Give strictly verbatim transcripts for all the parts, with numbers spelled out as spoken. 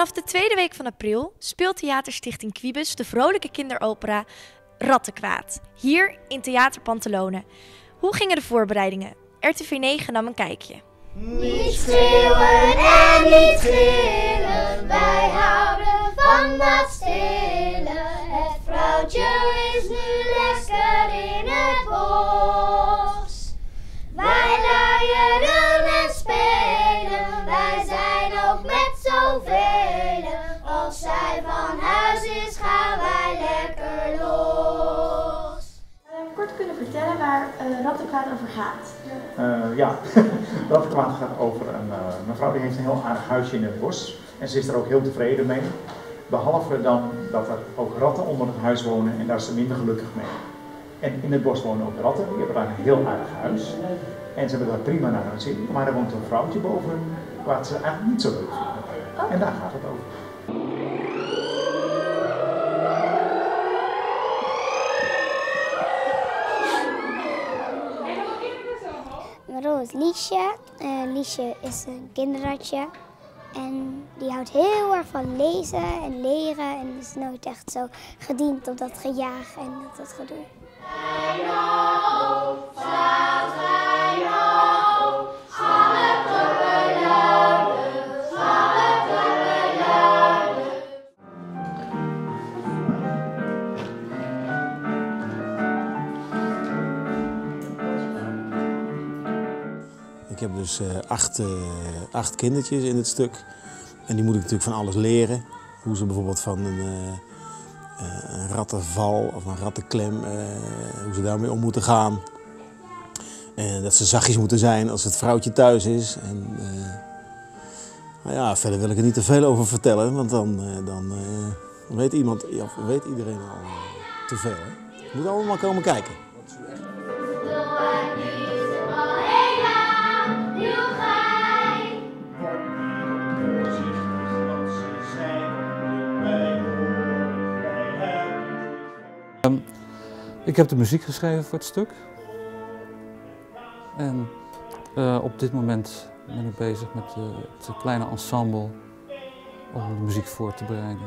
Vanaf de tweede week van april speelt Theaterstichting Quibus de vrolijke kinderopera Rattenkwaad, hier in Theater Pantelone. Hoe gingen de voorbereidingen? R T V negen nam een kijkje. Niet schreeuwen en niet gillen, wij houden van dat stille. Het vrouwtje is nu lekker in het bos. Wij luieren en spelen, wij zijn ook met zoveel. Als zij van huis is, gaan wij lekker los. Kort kunnen vertellen waar uh, Rattenkwaad over gaat? Uh, ja, Rattenkwaad gaat over een uh, mevrouw die heeft een heel aardig huisje in het bos en ze is er ook heel tevreden mee. Behalve dan dat er ook ratten onder het huis wonen en daar is ze minder gelukkig mee. En in het bos wonen ook ratten, die hebben daar een heel aardig huis. En ze hebben daar prima naar hun zin, maar er woont een vrouwtje boven wat ze eigenlijk niet zo leuk vinden. En daar gaat het over. Mijn rol is Liesje. Uh, Liesje is een kinderratje en die houdt heel erg van lezen en leren en is nooit echt zo gediend op dat gejaag en dat, dat gedoe. Ik heb dus uh, acht, uh, acht kindertjes in het stuk en die moet ik natuurlijk van alles leren. Hoe ze bijvoorbeeld van een, uh, uh, een rattenval of een rattenklem, uh, hoe ze daarmee om moeten gaan. En dat ze zachtjes moeten zijn als het vrouwtje thuis is. En, uh, nou ja, verder wil ik er niet te veel over vertellen, want dan, uh, dan uh, weet, iemand, ja, weet iedereen al uh, te veel. Hè? Je moet allemaal komen kijken. Um, ik heb de muziek geschreven voor het stuk. En uh, op dit moment ben ik bezig met uh, het kleine ensemble om de muziek voor te bereiden.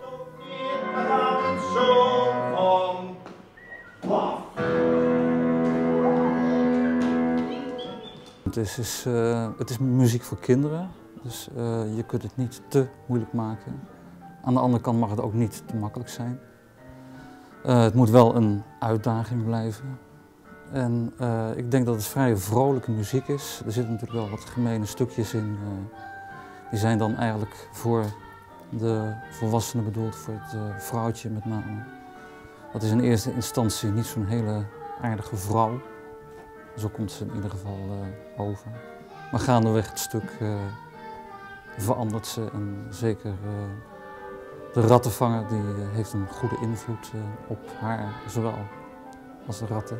Het is, is, uh, het is muziek voor kinderen, dus uh, je kunt het niet te moeilijk maken. Aan de andere kant mag het ook niet te makkelijk zijn. Uh, het moet wel een uitdaging blijven. En uh, ik denk dat het vrij vrolijke muziek is. Er zitten natuurlijk wel wat gemene stukjes in. Uh, die zijn dan eigenlijk voor de volwassenen bedoeld, voor het uh, vrouwtje met name. Dat is in eerste instantie niet zo'n hele aardige vrouw. Zo komt ze in ieder geval uh, over. Maar gaandeweg het stuk uh, verandert ze en zeker uh, de rattenvanger die uh, heeft een goede invloed uh, op haar, zowel als de ratten.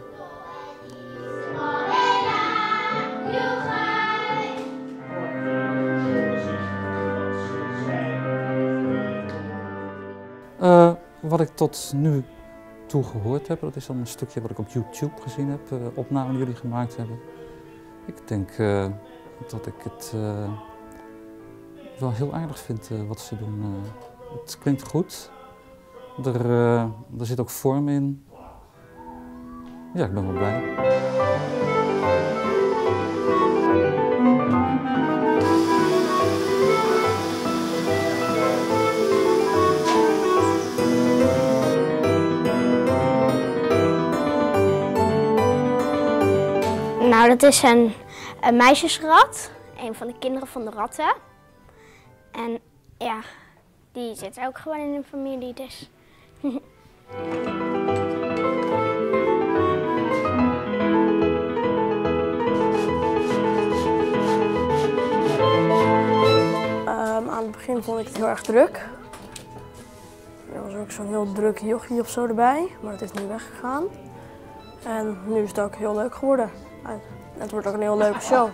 Uh, wat ik tot nu toe gehoord heb, dat is dan een stukje wat ik op YouTube gezien heb, uh, opnamen die jullie gemaakt hebben. Ik denk uh, dat ik het uh, wel heel aardig vind uh, wat ze doen. Uh, het klinkt goed, er, uh, er zit ook vorm in. Ja, ik ben wel blij. Nou, dat is een, een meisjesrat, een van de kinderen van de ratten. En ja, die zit ook gewoon in een familie, dus. Um, aan het begin vond ik het heel erg druk. Er was ook zo'n heel druk jochie of zo erbij, maar het is nu weggegaan. En nu is het ook heel leuk geworden. Het wordt ook een heel leuke show.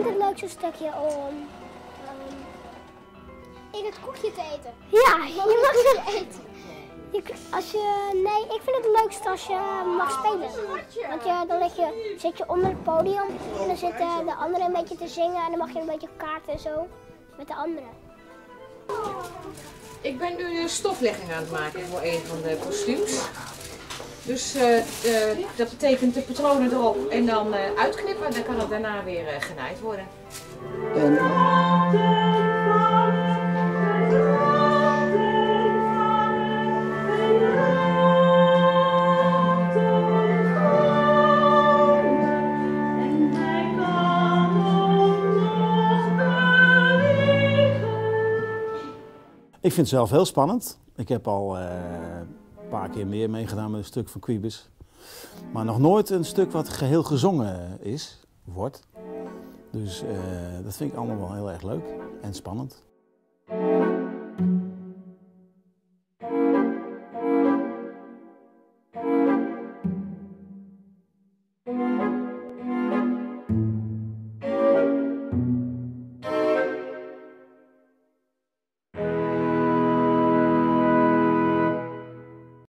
vind het leukste stukje om... Um, In het koekje te eten. ja, Mag je mag je het eten? Je, als je, nee, ik vind het het leukste als je mag spelen. Want je, dan lig je, zit je onder het podium en dan zitten de anderen een beetje te zingen en dan mag je een beetje kaarten en zo met de anderen. Ik ben nu de stoflegging aan het maken voor een van de kostuums. Dus uh, uh, dat betekent de patronen erop en dan uh, uitknippen. Dan kan het daarna weer uh, genaaid worden. En... Ik vind het zelf heel spannend. Ik heb al uh, een paar keer meer meegedaan met een stuk van Quibus. Maar nog nooit een stuk wat geheel gezongen is, wordt. Dus uh, dat vind ik allemaal wel heel erg leuk en spannend.